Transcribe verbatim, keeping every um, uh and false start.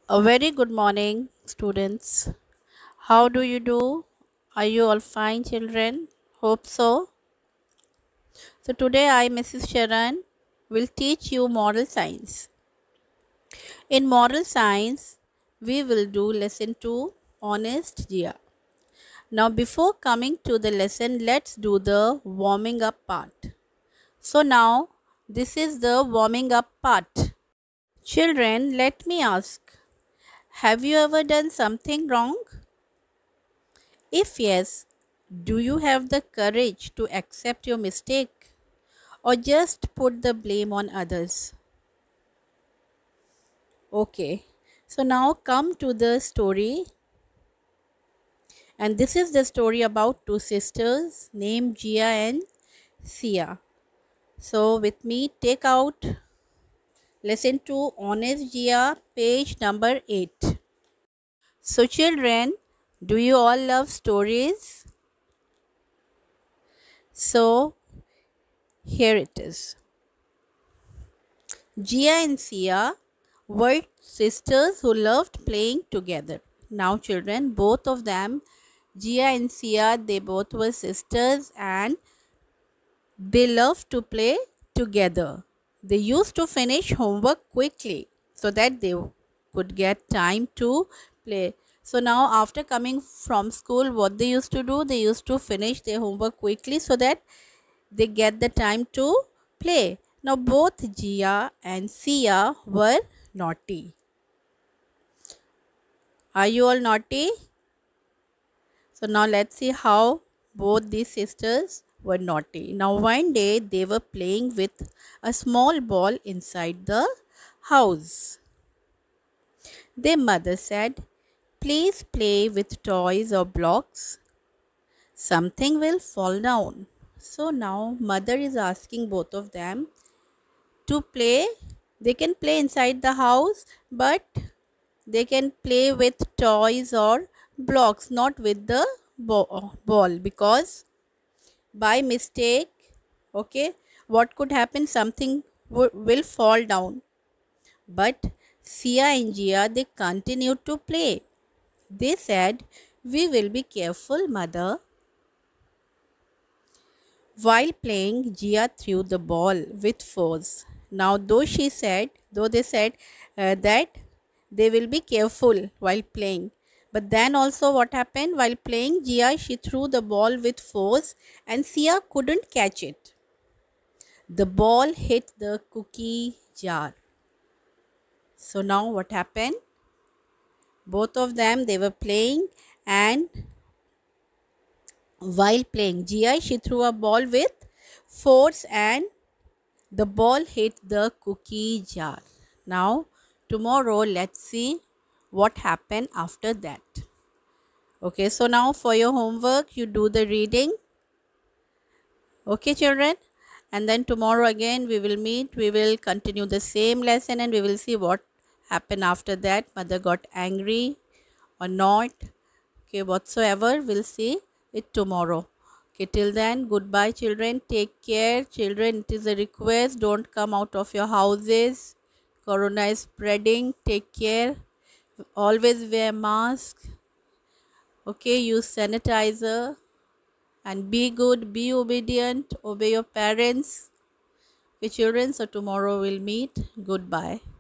A very good morning, students. How do you do? Are you all fine, children? Hope so. So, today I, Missus Sharan, will teach you moral science. In moral science, we will do lesson two, Honest Gia. Now, before coming to the lesson, let's do the warming up part. So, now this is the warming up part. Children, let me ask, have you ever done something wrong? If yes, do you have the courage to accept your mistake or just put the blame on others? Okay, so now come to the story. And this is the story about two sisters named Gia and Sia. So, with me, take out lesson two, Honest Gia, page number eight. So, children, do you all love stories? So, here it is. Gia and Sia were sisters who loved playing together. Now, children, both of them, Gia and Sia, they both were sisters and they loved to play together. They used to finish homework quickly so that they could get time to play. So now after coming from school, what they used to do, they used to finish their homework quickly so that they get the time to play. Now both Gia and Sia were naughty. Are you all naughty? So now let's see how both these sisters were naughty. Now one day they were playing with a small ball inside the house. Their mother said, "Please play with toys or blocks. Something will fall down." So now mother is asking both of them to play. They can play inside the house, but they can play with toys or blocks, not with the ball, because by mistake, okay, what could happen? Something will fall down. But Sia and Gia, they continued to play. They said, "We will be careful, mother." While playing, Gia threw the ball with force. Now, though she said, though they said uh, that they will be careful while playing, but then also what happened? While playing, Gia, she threw the ball with force and Sia couldn't catch it. The ball hit the cookie jar. So now what happened? Both of them, they were playing, and while playing, Gia, she threw a ball with force and the ball hit the cookie jar. Now, tomorrow, let's see what happened after that. Okay, so now for your homework, you do the reading. Okay, children. And then tomorrow again, we will meet. We will continue the same lesson and we will see what happened after that. Mother got angry or not. Okay, whatsoever, we'll see it tomorrow. Okay, till then, goodbye, children. Take care. Children, it is a request. Don't come out of your houses. Corona is spreading. Take care. Always wear mask. Okay, use sanitizer. And be good, be obedient, obey your parents. Okay, children, so tomorrow we'll meet. Goodbye.